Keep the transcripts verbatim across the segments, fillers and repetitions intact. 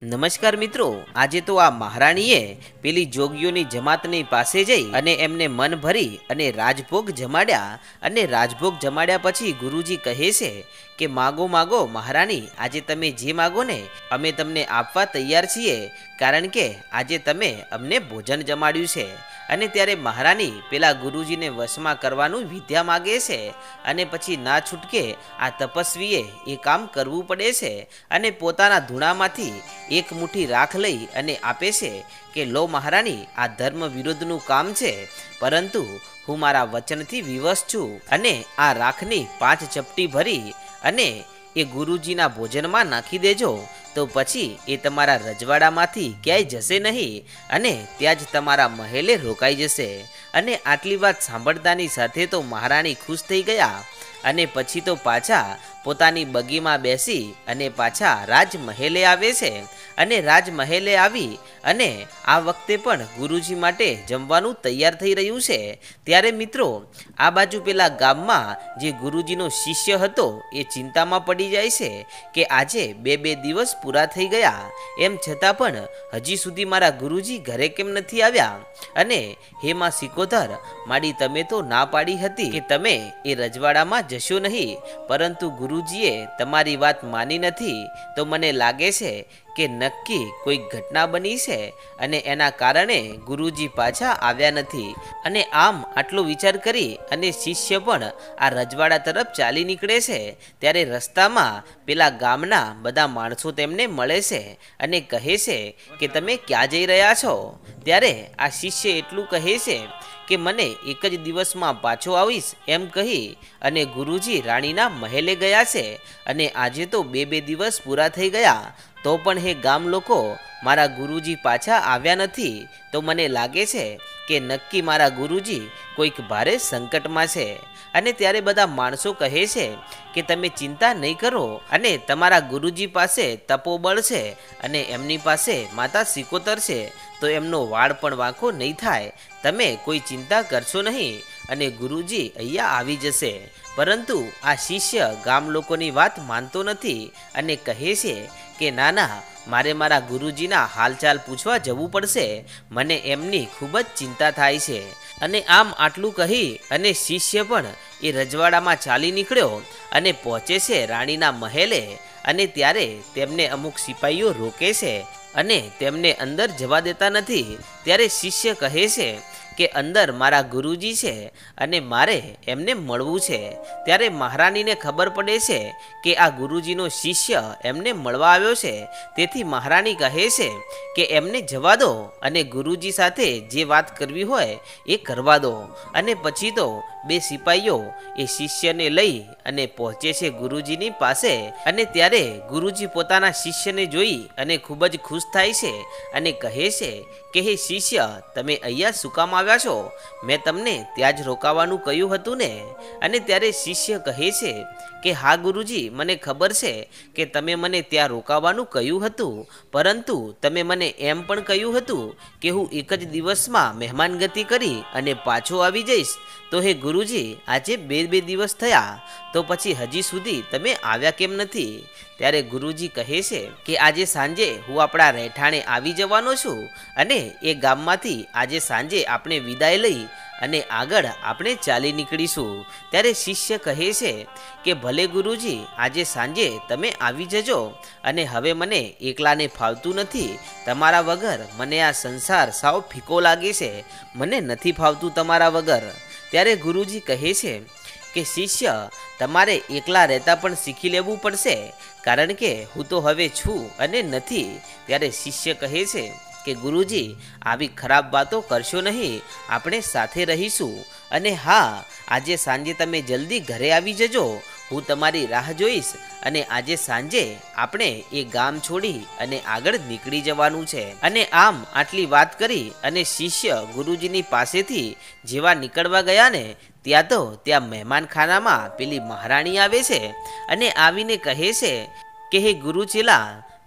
નમસ્કાર મિત્રો, આજે તો આ મહારાણીએ પેલી જોગીઓની જમાતની પાસે જઈ અને એમને મન ભરી અને રાજભોગ જમાડ્યા અને રાજભોગ જમાડ્યા પછી ગુરુજી કહે છે કે માગો માગો મહારાણી, આજે તમે જે માગો ને અમે તમને આપવા તૈયાર છીએ, કારણ કે આજે તમે અમને ભોજન જમાડ્યું છે। અને ત્યારે મહારાણી પેલા ગુરુજીને વશમાં કરવાનું વિદ્યા માગે છે અને પછી ના છૂટકે આ તપસ્વીએ એ કામ કરવું પડે છે અને પોતાના ધૂણામાંથી એક મુઠ્ઠી રાખ લઈ અને આપે છે કે લો મહારાણી, આ ધર્મ વિરુદ્ધનું કામ છે, પરંતુ હું મારા વચનથી વિવશ છું અને આ રાખની પાંચ ચપટી ભરી અને એ ગુરુજીના ભોજનમાં નાખી દેજો, તો પછી એ તમારા રજવાડામાંથી ક્યાંય જશે નહીં અને ત્યાં જ તમારા મહેલે રોકાઈ જશે। અને આટલી વાત સાંભળતાની સાથે તો મહારાણી ખુશ થઈ ગયા અને પછી તો પાછા પોતાની બગીમાં બેસી અને પાછા રાજમહેલે આવે છે અને રાજમહેલે આવી અને આ વખતે પણ ગુરુજી માટે જમવાનું તૈયાર થઈ રહ્યું છે। ત્યારે મિત્રો, આ બાજુ પેલા ગામમાં જે ગુરુજીનો શિષ્ય હતો એ ચિંતામાં પડી જાય છે કે આજે બે બે દિવસ પૂરા થઈ ગયા, એમ છતાં પણ હજી સુધી મારા ગુરુજી ઘરે કેમ નથી આવ્યા? અને હે માં સિકોતર, માડી તમે તો ના પાડી હતી કે તમે એ રજવાડામાં જશો નહીં, પરંતુ ગુરુજીએ તમારી વાત માની નથી, તો મને લાગે છે કે નક્કી કોઈ ઘટના બની છે અને એના કારણે ગુરુજી પાછા આવ્યા નથી। અને આમ આટલો વિચાર કરી અને શિષ્ય પણ આ રજવાડા તરફ ચાલી નીકળે છે। ત્યારે રસ્તામાં પેલા ગામના બધા માણસો તેમને મળે છે અને કહે છે કે તમે ક્યાં જઈ રહ્યા છો? ત્યારે આ શિષ્ય એટલું કહે છે કે મને એક જ દિવસમાં પાછો આવીશ એમ કહી અને ગુરુજી રાણીના મહેલે ગયા છે અને આજે તો બે બે દિવસ પૂરા થઈ ગયા, તો પણ હે ગામ લોકો, મારા ગુરુજી પાછા આવ્યા નથી, તો મને લાગે છે કે નક્કી મારા ગુરુજી કોઈક ભારે સંકટમાં છે। અને ત્યારે બધા માણસો કહે છે કે તમે ચિંતા નહીં કરો અને તમારા ગુરુજી પાસે તપોબળ છે અને એમની પાસે માતા સિકોતર છે, તો એમનો વાળ પણ વાંકો નહીં થાય, તમે કોઈ ચિંતા કરશો નહીં અને ગુરુજી અહીંયા આવી જશે। પરંતુ આ શિષ્ય ગામ લોકોની વાત માનતો નથી અને કહે છે કે ના ના, મારે મારા ગુરુજીના હાલચાલ પૂછવા જવું પડશે, મને એમની ખૂબ જ ચિંતા થાય છે। અને આમ આટલું કહી અને શિષ્ય પણ એ રજવાડામાં ચાલી નીકળ્યો અને પહોંચે છે રાણીના મહેલે। અને ત્યારે તેમને અમુક સિપાહીઓ રોકે છે અને તેમને અંદર જવા દેતા નથી। ત્યારે શિષ્ય કહે છે કે અંદર મારા ગુરુજી છે અને મારે એમને મળવું છે। ત્યારે મહારાણીને ખબર પડે છે કે આ ગુરુજીનો શિષ્ય એમને મળવા આવ્યો છે, તેથી મહારાણી કહે છે કે એમને જવા દો અને ગુરુજી સાથે જે વાત કરવી હોય એ કરવા દો। અને પછી તો બે સિપાહીઓ એ શિષ્યને લઈ અને પહોંચે છે ગુરુજીની પાસે। અને ત્યારે ગુરુજી પોતાના શિષ્યને જોઈ અને ખૂબ જ ખુશ થાય છે અને કહે છે કે હે શિષ્ય, તમે અહીંયા શું કામ આવ્યા છો? મેં તમને ત્યાં જ રોકાવાનું કહ્યું હતું ને? અને ત્યારે શિષ્ય કહે છે કે હા ગુરુજી, મને ખબર છે કે તમે મને ત્યાં રોકાવાનું કહ્યું હતું, પરંતુ તમે મને એમ પણ કહ્યું હતું કે હું એક જ દિવસમાં મહેમાનગતિ કરી અને પાછો આવી જઈશ, તો હે ગુરુજી, આજે બે બે દિવસ થયા, તો પછી હજી સુધી તમે આવ્યા કેમ નથી? ત્યારે ગુરુજી કહે છે કે આજે સાંજે હું આપણા રહેઠાણે આવી જવાનો છું અને એ ગામમાંથી આજે સાંજે આપણે વિદાય લઈ અને આગળ આપણે ચાલી નીકળીશું। ત્યારે શિષ્ય કહે છે કે ભલે ગુરુજી, આજે સાંજે તમે આવી જજો, અને હવે મને એકલાને ફાવતું નથી, તમારા વગર મને આ સંસાર સાવ ફીકો લાગે છે, મને નથી ફાવતું તમારા વગર। ત્યારે ગુરુજી કહે છે કે શિષ્ય, તમારે એકલા રહેતા પણ શીખી લેવું પડશે, કારણ કે હું તો હવે છું અને નથી। ત્યારે શિષ્ય કહે છે કે ગુરુજી, આવી ખરાબ વાતો કરશો નહીં, આપણે સાથે રહીશું, અને હા, આજે સાંજે તમે જલ્દી ઘરે આવી જજો, હું તમારી રાહ જોઈશ, અને આજે સાંજે આપણે એ ગામ છોડી અને આગળ નીકળી જવાનું છે। અને આમ આટલી વાત કરી અને શિષ્ય ગુરુજીની પાસેથી જેવા નીકળવા ગયા ને, ત્યાં તો ત્યાં મહેમાનખાનામાં પેલી મહારાણી આવે છે અને આવીને કહે છે કે હે ગુરુચેલા,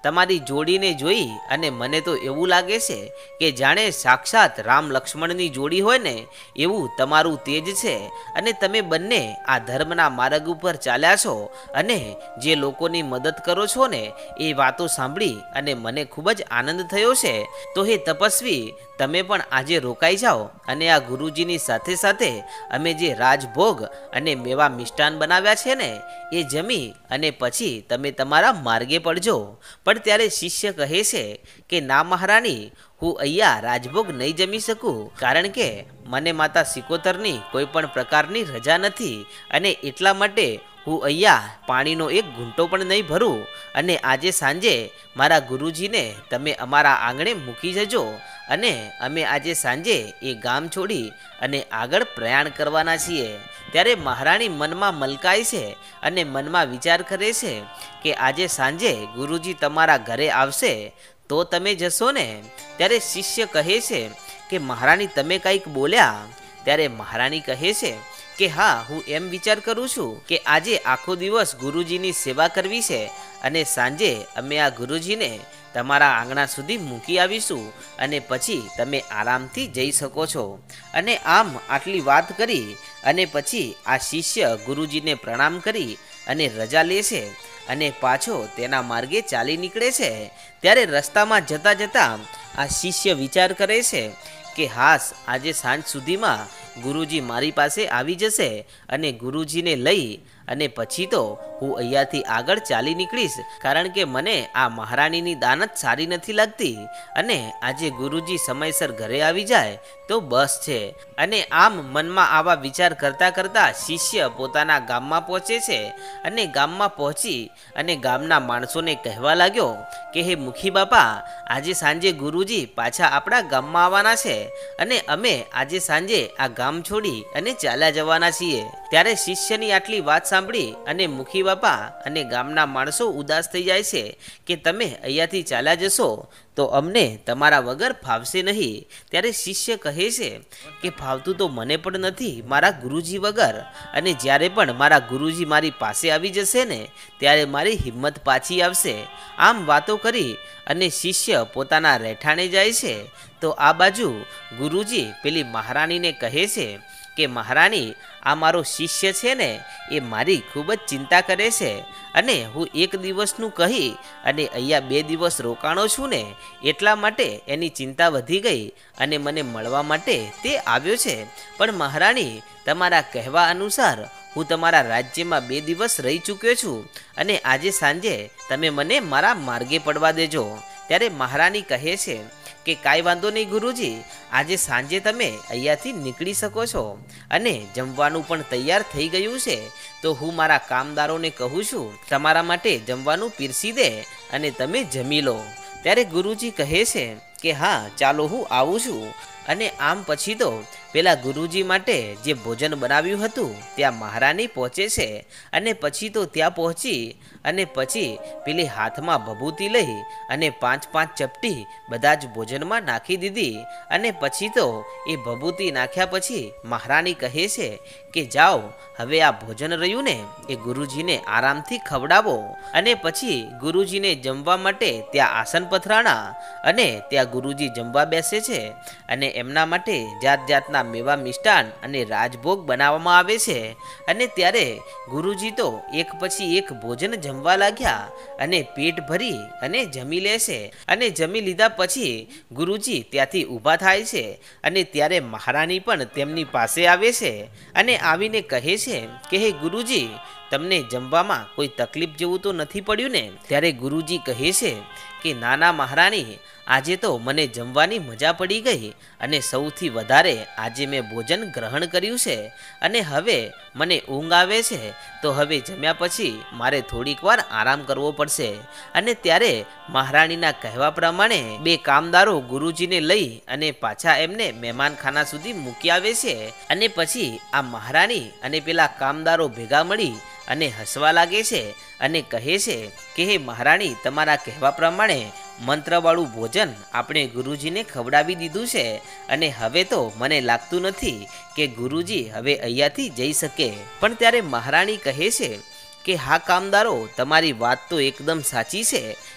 તમારી જોડીને જોઈ અને મને તો એવું લાગે છે કે જાણે સાક્ષાત રામ લક્ષ્મણની જોડી હોય ને એવું તમારું તેજ છે અને તમે બંને આ ધર્મના માર્ગ ઉપર ચાલ્યા છો અને જે લોકોની મદદ કરો છો ને એ વાતો સાંભળી અને મને ખૂબ જ આનંદ થયો છે. તો હે તપસ્વી, તમે પણ આજે રોકાઈ જાઓ અને આ ગુરુજીની સાથે સાથે અમે જે રાજભોગ અને મેવા મિષ્ટાન બનાવ્યા છે ને એ જમી અને પછી તમે તમારા માર્ગે પડજો. પણ ત્યારે શિષ્ય કહે છે કે ના મહારાણી, હું અહીંયા રાજભોગ નહીં જમી શકું, કારણ કે મને માતા સિકોતરની કોઈ પણ પ્રકારની રજા નથી અને એટલા માટે હું અહીંયા પાણીનો એક ઘૂંટો પણ નહીં ભરું અને આજે સાંજે મારા ગુરુજીને તમે અમારા આંગણે મૂકી જજો અને અમે આજે સાંજે એ ગામ છોડી અને આગળ પ્રયાણ કરવાના છીએ. ત્યારે મહારાણી મનમાં મલકાય છે અને મનમાં વિચાર કરે છે કે આજે સાંજે ગુરુજી તમારા ઘરે આવશે તો તમે જશો ને. ત્યારે શિષ્ય કહે છે કે મહારાણી તમે કંઈક બોલ્યા. ત્યારે મહારાણી કહે છે કે હા, હું એમ વિચાર કરું છું કે આજે આખો દિવસ ગુરુજીની સેવા કરવી છે અને સાંજે અમે આ ગુરુજીને તમારા આંગણા સુધી મૂકી આવીશું અને પછી તમે આરામથી જઈ શકો છો. અને આમ આટલી વાત કરી અને પછી આ શિષ્ય ગુરુજીને પ્રણામ કરી અને રજા લે છે અને પાછો તેના માર્ગે ચાલી નીકળે છે. ત્યારે રસ્તામાં જતા જતા આ શિષ્ય વિચાર કરે છે કે હાસ, આજે સાંજ સુધીમાં ગુરુજી મારી પાસે આવી જશે અને ગુરુજીને લઈ અને પછી તો હું અહીંયાથી આગળ ચાલી નીકળીશ, કારણ કે મને આ મહારાણીની દાનત સારી નથી લાગતી અને આજે ગુરુજી સમયસર ઘરે આવી જાય તો બસ છે. અને આમ મનમાં આવા વિચાર કરતા કરતા શિષ્ય પોતાના ગામમાં પહોંચે છે અને ગામમાં પહોંચી અને ગામના માણસોને કહેવા લાગ્યો કે હે મુખી બાપા, આજે સાંજે ગુરુજી પાછા આપણા ગામમાં આવવાના છે અને અમે આજે સાંજે આ ગામ છોડી અને ચાલ્યા જવાના છીએ. ત્યારે શિષ્યની આટલી વાત સાંભળી અને મુખી બાપા અને ગામના માણસો ઉદાસ થઈ જાય છે કે તમે અહીંયાથી ચાલ્યા જશો તો અમને તમારા વગર ફાવશે નહીં. ત્યારે શિષ્ય કહે છે કે ફાવતું તો મને પણ નથી મારા ગુરુજી વગર, અને જ્યારે પણ મારા ગુરુજી મારી પાસે આવી જશે ને ત્યારે મારી હિંમત પાછી આવશે. આમ વાતો કરી અને શિષ્ય પોતાના રહેઠાણે જાય છે. તો આ બાજુ ગુરુજી પેલી મહારાણીને કહે છે કે મહારાણી, આ મારો શિષ્ય છે ને એ મારી ખૂબ જ ચિંતા કરે છે અને હું એક દિવસનું કહી અને અહીંયા બે દિવસ રોકાણો છું ને એટલા માટે એની ચિંતા વધી ગઈ અને મને મળવા માટે તે આવ્યો છે. પણ મહારાણી, તમારા કહેવા અનુસાર હું તમારા રાજ્યમાં બે દિવસ રહી ચૂક્યો છું અને આજે સાંજે તમે મને મારા માર્ગે પડવા દેજો. ત્યારે મહારાણી કહે છે કે કાંઈ વાંધો નહીં ગુરુજી, આજે સાંજે તમે અહીંયાથી નીકળી શકો છો અને જમવાનું પણ તૈયાર થઈ ગયું છે. તો હું મારા કામદારોને કહું છું તમારા માટે જમવાનું પીરસી દે અને તમે જમી લો. ત્યારે ગુરુજી કહે છે કે હા, ચાલો હું આવું છું. અને આમ પછી તો પેલા ગુરુજી માટે જે ભોજન બનાવ્યું હતું ત્યાં મહારાણી પહોંચે છે અને પછી તો ત્યાં પહોંચી અને પછી પેલી હાથમાં ભભૂતિ લઈ અને પાંચ પાંચ ચપટી બધા જ ભોજનમાં નાખી દીધી. અને પછી તો એ ભભૂતિ નાખ્યા પછી મહારાણી કહે છે કે જાઓ, હવે આ ભોજન રહ્યું ને એ ગુરુજીને આરામથી ખવડાવો. અને પછી ગુરુજીને જમવા માટે ત્યાં આસન પથરાણા અને ત્યાં ગુરુજી જમવા બેસે છે અને એમના માટે જાત જાતના મેવા મિષ્ટાન અને રાજભોગ બનાવવામાં આવે છે. અને ત્યારે ગુરુજી તો એક પછી એક ભોજન જમવા લાગ્યા અને પેટ ભરી અને જમી લેશે. અને જમી લીધા પછી ગુરુજી ત્યાંથી ઊભા થાય છે અને ત્યારે મહારાણી પણ તેમની પાસે આવે છે અને આવીને કહે છે કે હે ગુરુજી, તમને જમવામાં કોઈ તકલીફ જેવું તો નથી પડ્યું ને? ત્યારે ગુરુજી કહે છે કે નાના મહારાણી, આજે તો મને જમવાની મજા પડી ગઈ અને સૌથી વધારે આજે મેં ભોજન ગ્રહણ કર્યું છે અને હવે મને ઊંઘ આવે છે. તો હવે જમ્યા પછી મારે થોડીક વાર આરામ કરવો પડશે. અને ત્યારે મહારાણીના કહેવા પ્રમાણે બે કામદારો ગુરુજીને લઈ અને પાછા એમને મહેમાનખાના સુધી મૂકી આવે છે. અને પછી આ મહારાણી અને પેલા કામદારો ભેગા મળી અને હસવા લાગે છે અને કહે છે કે હે મહારાણી, તમારા કહેવા પ્રમાણે મંત્રવાળું ભોજન આપણે ગુરુજીને ખવડાવી દીધું છે અને હવે તો મને લાગતું નથી કે ગુરુજી હવે અહીંયાથી જઈ શકે. પણ ત્યારે મહારાણી કહે છે કે હા કામદારો, તમારી વાત તો એકદમ સાચી છે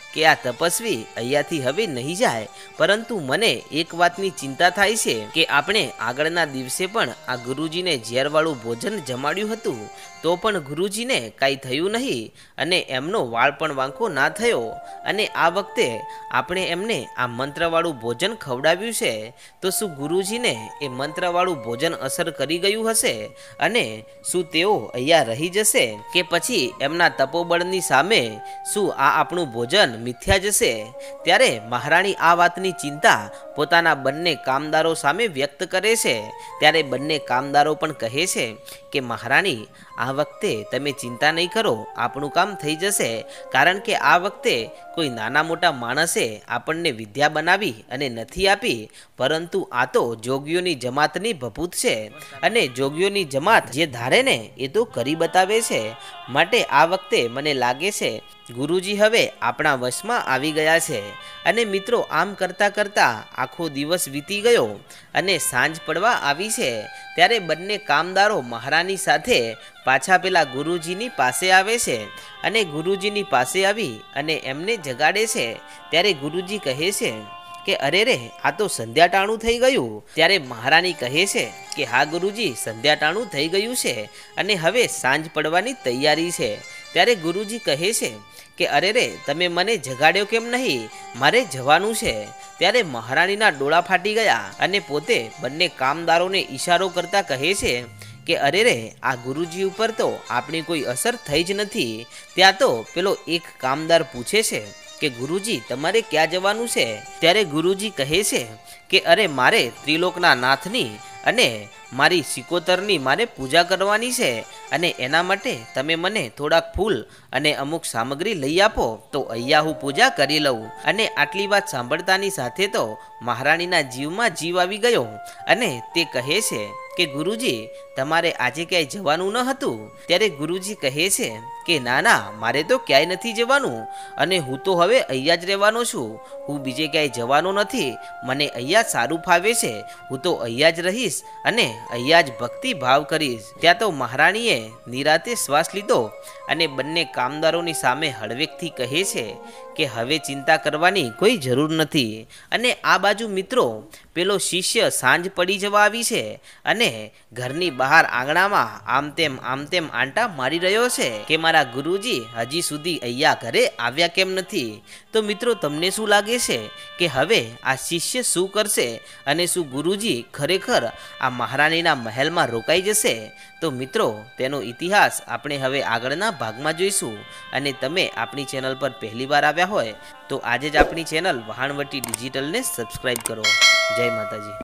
કે આ તપસ્વી અહીંયાથી હવે નહીં જાય, પરંતુ મને એક વાતની ચિંતા થાય છે કે આપણે આગળના દિવસે પણ આ ગુરુજીને ઝેરવાળું ભોજન જમાડ્યું હતું, તો પણ ગુરુજીને કાંઈ થયું નહીં અને એમનો વાળ પણ વાંકો ના થયો, અને આ વખતે આપણે એમને આ મંત્રવાળું ભોજન ખવડાવ્યું છે, તો શું ગુરુજીને એ મંત્રવાળું ભોજન અસર કરી ગયું હશે અને શું તેઓ અહીંયા રહી જશે કે પછી એમના તપોબળની સામે શું આ આપણું ભોજન મિથ્યા જશે? ત્યારે મહારાણી આ વાતની ચિંતા પોતાના બંને કામદારો સામે વ્યક્ત કરે છે। ત્યારે બંને કામદારો પણ કહે છે કે મહારાણી, આ વખતે તમે ચિંતા નહીં કરો, આપણું કામ થઈ જશે, કારણ કે આ વખતે કોઈ નાના મોટા માણસે આપણને વિદ્યા બનાવી અને નથી આપી, પરંતુ આ તો જોગીઓની જમાતની ભભૂત છે, અને જોગીઓની જમાત જે ધારે ને એ તો કરી બતાવે છે, માટે આ વખતે મને લાગે છે ગુરુજી હવે આપણા વશમાં આવી ગયા છે। અને મિત્રો, આમ કરતાં કરતાં આખો દિવસ વીતી ગયો અને સાંજ પડવા આવી છે। ત્યારે બંને કામદારો મહારાણી સાથે પાછા પેલા ગુરુજીની પાસે આવે છે અને ગુરુજીની પાસે આવી અને એમને જગાડે છે। ત્યારે ગુરુજી કહે છે કે અરે રે, આ તો સંધ્યા ટાણું થઈ ગયું। ત્યારે મહારાણી કહે છે કે હા ગુરુજી, સંધ્યા ટાણું થઈ ગયું છે અને હવે સાંજ પડવાની તૈયારી છે। ત્યારે ગુરુજી કહે છે કે અરે રે, તમે મને જગાડ્યો કેમ નહીં, મારે જવાનું છે। ત્યારે મહારાણીના ડોળા ફાટી ગયા અને પોતે બંને કામદારોને ઈશારો કરતા કહે છે કે અરે રે, આ ગુરુજી ઉપર તો આપણી કોઈ અસર થઈ જ નથી। ત્યાં તો પેલો એક કામદાર પૂછે છે કે ગુરુજી, તમારે ક્યાં જવાનું છે? ત્યારે ગુરુજી કહે છે કે અરે, મારે ત્રિલોકના નાથની અને મારી સિકોતરની મારે પૂજા કરવાની છે, અને એના માટે તમે મને થોડાક ફૂલ અને અમુક સામગ્રી લઈ આપો તો અહીંયા હું પૂજા કરી લઉં। અને આટલી વાત સાંભળતાની સાથે તો મહારાણીના જીવમાં જીવ આવી ગયો અને તે કહે છે કે ગુરુજી, તમારે આજે ક્યાંય જવાનું ન હતું? ત્યારે ગુરુજી કહે છે કે ના ના, મારે તો ક્યાંય નથી જવાનું, અને હું તો હવે અહીંયા જ રહેવાનો છું, હું બીજે ક્યાંય જવાનો નથી, મને અહીંયા સારું ફાવે છે, હું તો અહીંયા જ રહીશ અને અહીંયા જ ભક્તિ ભાવ કરીશ। ત્યાં તો મહારાણીએ નિરાતે શ્વાસ લીધો અને બંને કામદારોની સામે હળવેકથી કહે છે કે હવે ચિંતા કરવાની કોઈ જરૂર નથી। અને આ બાજુ મિત્રો, પેલો શિષ્ય સાંજ પડી જવા આવી છે અને ઘરની બહાર આંગણામાં આમ તેમ આમ તેમ આંટા મારી રહ્યો છે કે મારા ગુરુજી હજી સુધી અહીંયા ઘરે આવ્યા કેમ નથી? તો મિત્રો, તમને શું લાગે છે કે હવે આ શિષ્ય શું કરશે અને શું ગુરુજી ખરેખર આ મહારાણીના મહેલમાં રોકાઈ જશે? તો મિત્રો, તેનો ઇતિહાસ આપણે હવે આગળના ભાગમાં જોઈશું। અને તમે આપણી ચેનલ પર પહેલી વાર આવ્યા હોય તો આજે જ આપણી ચેનલ વહાણવટી ડિજિટલને સબસ્ક્રાઈબ કરો। જય માતાજી।